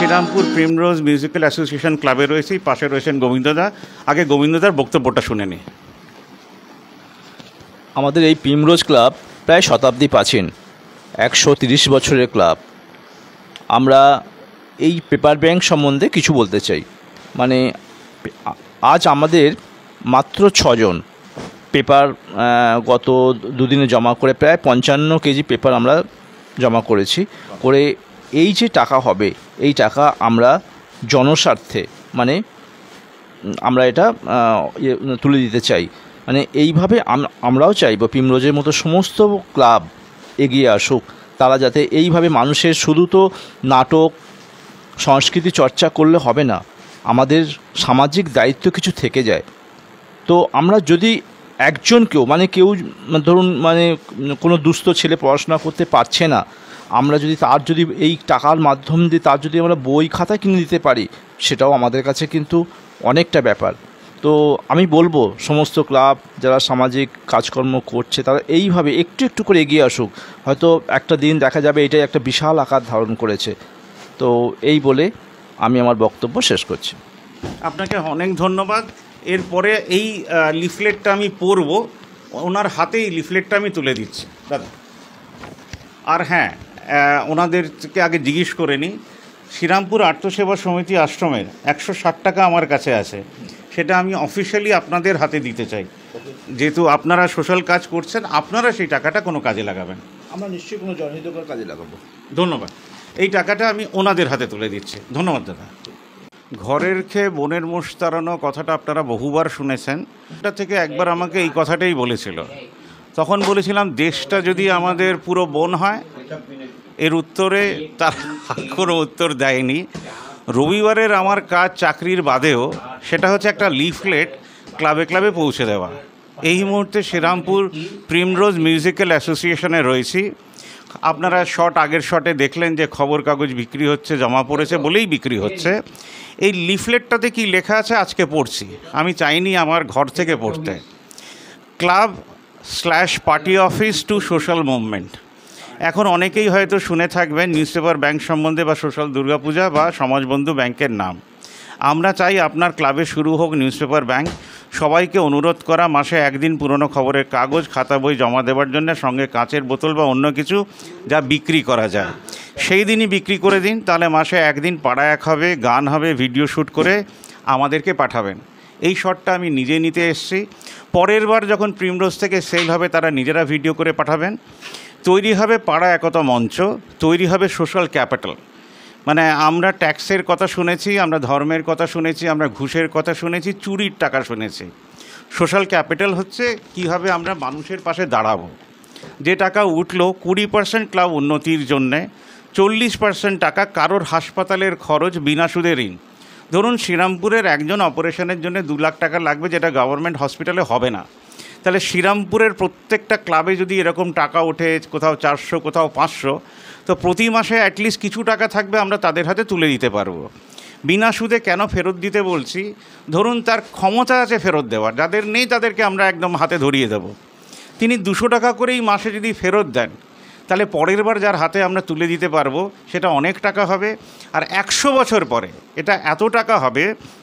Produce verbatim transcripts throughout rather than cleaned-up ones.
Serampore Primrose Musical association ক্লাবে রয়েছি, পাশে রয়েছেন গোবিন্দদা। আগে গোবিন্দদার বক্তব্যটা শুনে নিই। আমাদের এই প্রিমরোজ ক্লাব প্রায় শতাব্দী প্রাচীন, একশো তিরিশ বছরের ক্লাব। আমরা এই পেপার ব্যাংক সম্বন্ধে কিছু বলতে চাই। মানে আজ আমাদের মাত্র ছজন পেপার গত দুদিনে জমা করে প্রায় পঞ্চান্ন কেজি পেপার আমরা জমা করেছি। করে এই যে টাকা হবে, এই টাকা আমরা জনস্বার্থে মানে আমরা এটা তুলে দিতে চাই। মানে এইভাবে আমরাও চাইব প্রিমরোজের মতো সমস্ত ক্লাব এগিয়ে আসুক। তারা যাতে এইভাবে মানুষের শুধু তো নাটক সংস্কৃতি চর্চা করলে হবে না, আমাদের সামাজিক দায়িত্ব কিছু থেকে যায়। তো আমরা যদি একজনকেও মানে কেউ ধরুন মানে কোনো দুস্থ ছেলে পড়াশোনা করতে পারছে না, আমরা যদি তার যদি এই টাকার মাধ্যম দিয়ে তার যদি আমরা বই খাতা কিনে দিতে পারি, সেটাও আমাদের কাছে কিন্তু অনেকটা ব্যাপার। তো আমি বলবো সমস্ত ক্লাব যারা সামাজিক কাজকর্ম করছে তারা এইভাবে একটু একটু করে এগিয়ে আসুক। হয়তো একটা দিন দেখা যাবে এটাই একটা বিশাল আকার ধারণ করেছে। তো এই বলে আমি আমার বক্তব্য শেষ করছি। আপনাকে অনেক ধন্যবাদ। এরপরে এই লিফলেটটা আমি পড়ব, ওনার হাতে এই লিফলেটটা আমি তুলে দিচ্ছি দাদা। আর হ্যাঁ, ওনাদেরকে আগে জিজ্ঞেস করে নিই, শ্রীরামপুর আর্তসেবা সমিতি আশ্রমের একশো ষাট টাকা আমার কাছে আছে, সেটা আমি অফিসিয়ালি আপনাদের হাতে দিতে চাই। যেহেতু আপনারা সোশ্যাল কাজ করছেন, আপনারা সেই টাকাটা কোনো কাজে লাগাবেন। আমরা নিশ্চয়ই কোনো জনহিতকর কাজে লাগাবো। ধন্যবাদ। এই টাকাটা আমি ওনাদের হাতে তুলে দিচ্ছি। ধন্যবাদ দাদা। ঘরের খেয়ে বনের মোষ তাড়ানো কথাটা আপনারা বহুবার শুনেছেন। এটা থেকে একবার আমাকে এই কথাটাই বলেছিল। তখন বলেছিলাম দেশটা যদি আমাদের পুরো বন হয়। এর উত্তরে তার কোনো উত্তর দেয়নি। রবিবারের আমার কাজ চাকরির বাদেও সেটা হচ্ছে একটা লিফলেট ক্লাবে ক্লাবে পৌঁছে দেওয়া। এই মুহূর্তে শ্রীরামপুর প্রিমরোজ মিউজিক্যাল অ্যাসোসিয়েশনে রয়েছি। আপনারা শট আগের শটে দেখলেন যে খবর কাগজ বিক্রি হচ্ছে, জমা পড়েছে বলেই বিক্রি হচ্ছে। এই লিফলেটটাতে কি লেখা আছে আজকে পড়ছি, আমি চাইনি আমার ঘর থেকে পড়তে। Club slash party office to social movement. এখন অনেকেই হয়তো শুনে থাকবেন নিউজ পেপার ব্যাংক সম্বন্ধে বা সোশ্যাল দুর্গাপূজা বা সমাজবন্ধু ব্যাংকের নাম। আমরা চাই আপনার ক্লাবে শুরু হোক নিউজ পেপার ব্যাংক। সবাইকে অনুরোধ করা, মাসে একদিন পুরনো খবরের কাগজ খাতা বই জমা দেওয়ার জন্য, সঙ্গে কাঁচের বোতল বা অন্য কিছু যা বিক্রি করা যায় সেই দিনই বিক্রি করে দিন। তাহলে মাসে একদিন পাড়া এক হবে, গান হবে, ভিডিও শ্যুট করে আমাদেরকে পাঠাবেন। এই শটটা আমি নিজে নিতে এসেছি। পরের বার যখন প্রিমরোজ থেকে সেল হবে তারা নিজেরা ভিডিও করে পাঠাবেন। তৈরি হবে পাড়া একতা মঞ্চ, তৈরি হবে সোশ্যাল ক্যাপিটাল। মানে আমরা ট্যাক্সের কথা শুনেছি, আমরা ধর্মের কথা শুনেছি, আমরা ঘুষের কথা শুনেছি, চুরির টাকা শুনেছি। সোশ্যাল ক্যাপিটাল হচ্ছে কীভাবে আমরা মানুষের পাশে দাঁড়াবো। যে টাকা উঠলো কুড়ি পার্সেন্ট ক্লাব উন্নতির জন্যে, চল্লিশ পার্সেন্ট টাকা কারোর হাসপাতালের খরচ বিনা সুদে ঋণ। ধরুন শ্রীরামপুরের একজন অপারেশনের জন্য দু লাখ টাকা লাগবে, যেটা গভর্নমেন্ট হসপিটালে হবে না। তাহলে শ্রীরামপুরের প্রত্যেকটা ক্লাবে যদি এরকম টাকা ওঠে, কোথাও চারশো কোথাও পাঁচশো, তো প্রতি মাসে অ্যাটলিস্ট কিছু টাকা থাকবে, আমরা তাদের হাতে তুলে দিতে পারবো বিনা সুদে। কেন ফেরত দিতে বলছি, ধরুন তার ক্ষমতা আছে ফেরত দেওয়ার, যাদের নেই তাদেরকে আমরা একদম হাতে ধরিয়ে দেব। তিনি দুশো টাকা করেই মাসে যদি ফেরত দেন, তাহলে পরের বার যার হাতে আমরা তুলে দিতে পারবো সেটা অনেক টাকা হবে। আর একশো বছর পরে এটা এত টাকা হবে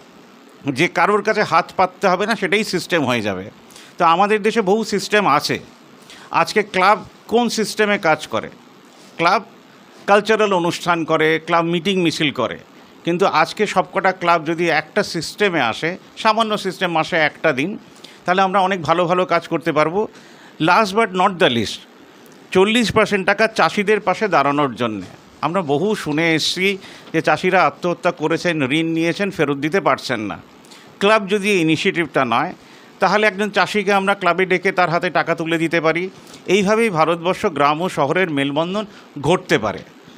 যে কারোর কাছে হাত পাততে হবে না, সেটাই সিস্টেম হয়ে যাবে। তো আমাদের দেশে বহু সিস্টেম আছে। আজকে ক্লাব কোন সিস্টেমে কাজ করে? ক্লাব কালচারাল অনুষ্ঠান করে, ক্লাব মিটিং মিছিল করে। কিন্তু আজকে সবকটা ক্লাব যদি একটা সিস্টেমে আসে, সামান্য সিস্টেম, মাসে একটা দিন, তাহলে আমরা অনেক ভালো ভালো কাজ করতে পারবো। Last but not the least, চল্লিশ পার্সেন্ট টাকা চাষিদের পাশে দাঁড়ানোর জন্যে। আমরা বহু শুনে এসেছি যে চাষিরা আত্মহত্যা করেছেন, ঋণ নিয়েছেন, ফেরত দিতে পারছেন না। ক্লাব যদি এই ইনিশিয়েটিভটা নয়, তাহলে একজন চাষিকে আমরা ক্লাবে ডেকে তার হাতে টাকা তুলে দিতে পারি। এইভাবেই ভারতবর্ষ গ্রাম ও শহরের মেলবন্ধন ঘটতে পারে।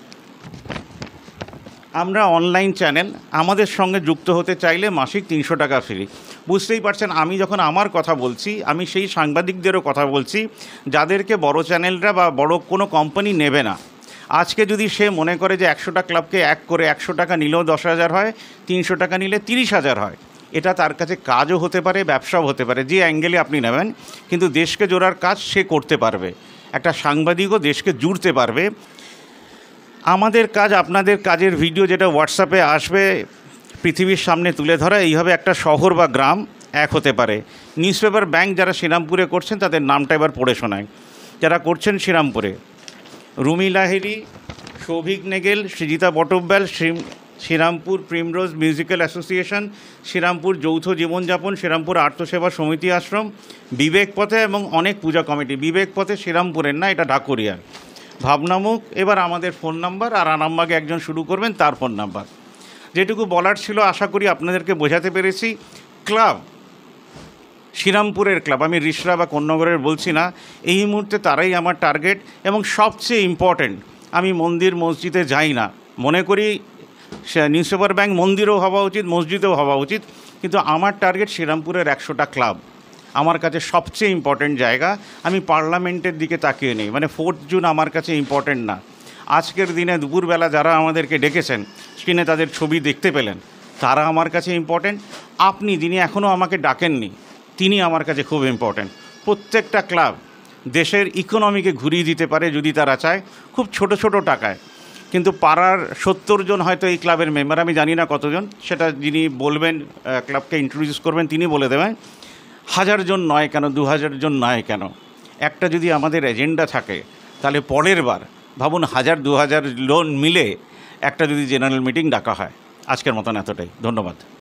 আমরা অনলাইন চ্যানেল, আমাদের সঙ্গে যুক্ত হতে চাইলে মাসিক তিনশো টাকা ফ্রি। বুঝতেই পারছেন, আমি যখন আমার কথা বলছি, আমি সেই সাংবাদিকদেরও কথা বলছি যাদেরকে বড় চ্যানেলরা বা বড় কোনো কোম্পানি নেবে না। আজকে যদি সে মনে করে যে একশোটা ক্লাবকে এক করে একশো টাকা নিলেও দশ হাজার হয়, তিনশো টাকা নিলে তিরিশ হাজার হয়, এটা তার কাছে কাজও হতে পারে, ব্যবসাও হতে পারে, যে অ্যাঙ্গেলে আপনি নেবেন। কিন্তু দেশকে জোড়ার কাজ সে করতে পারবে, একটা সাংবাদিকও দেশকে জুড়তে পারবে। আমাদের কাজ আপনাদের কাজের ভিডিও যেটা হোয়াটসঅ্যাপে আসবে পৃথিবীর সামনে তুলে ধরা, এইভাবে একটা শহর বা গ্রাম এক হতে পারে। নিউজ পেপার ব্যাংক যারা শ্রীরামপুরে করছেন তাদের নামটা এবার পড়ে শোনায়। যারা করছেন শ্রীরামপুরে: Rumi Lahiri, Souvik Negel, Srijita Batabyal, Shri Serampore Primrose Musical Association, Serampore যৌথ জীবনযাপন, শ্রীরামপুর আর্থসেবা সমিতি আশ্রম, বিবেক পথে এবং অনেক পূজা কমিটি। বিবেক পথে শ্রীরামপুরের না, এটা ঢাকুরিয়ার। ভাবনামুখ। এবার আমাদের ফোন নাম্বার, আর আরামবাগে একজন শুরু করবেন তার ফোন নাম্বার। যেটুকু বলার ছিল আশা করি আপনাদেরকে বোঝাতে পেরেছি। ক্লাব, শ্রীরামপুরের ক্লাব, আমি রিষড়া বা কোন্নগরের বলছি না, এই মুহূর্তে তারাই আমার টার্গেট। এবং সবচেয়ে ইম্পর্ট্যান্ট, আমি মন্দির মসজিদে যাই না, মনে করি নিউজ পেপার ব্যাংক মন্দিরও হওয়া উচিত, মসজিদেও হওয়া উচিত, কিন্তু আমার টার্গেট শ্রীরামপুরের একশোটা ক্লাব আমার কাছে সবচেয়ে ইম্পর্ট্যান্ট জায়গা। আমি পার্লামেন্টের দিকে তাকিয়ে নেই, মানে ফোর্থ জুন আমার কাছে ইম্পর্ট্যান্ট না। আজকের দিনে দুপুরবেলা যারা আমাদেরকে ডেকেছেন, স্ক্রিনে তাদের ছবি দেখতে পেলেন, তারা আমার কাছে ইম্পর্ট্যান্ট। আপনি যিনি এখনও আমাকে ডাকেননি, তিনি আমার কাছে খুব ইম্পর্ট্যান্ট। প্রত্যেকটা ক্লাব দেশের ইকোনমিকে ঘুরিয়ে দিতে পারে যদি তারা চায়, খুব ছোট ছোট টাকায়। কিন্তু পাড়ার সত্তর জন হয়তো এই ক্লাবের মেম্বার, আমি জানি না কতজন, সেটা যিনি বলবেন, ক্লাবকে ইন্ট্রোডিউস করবেন, তিনি বলে দেবেন। হাজার জন নয় কেন, দু হাজার জন নয় কেন, একটা যদি আমাদের এজেন্ডা থাকে, তাহলে পরের বার ভাবুন হাজার দু হাজার লোন মিলে একটা যদি জেনারেল মিটিং ডাকা হয়। আজকের মতন এতটাই, ধন্যবাদ।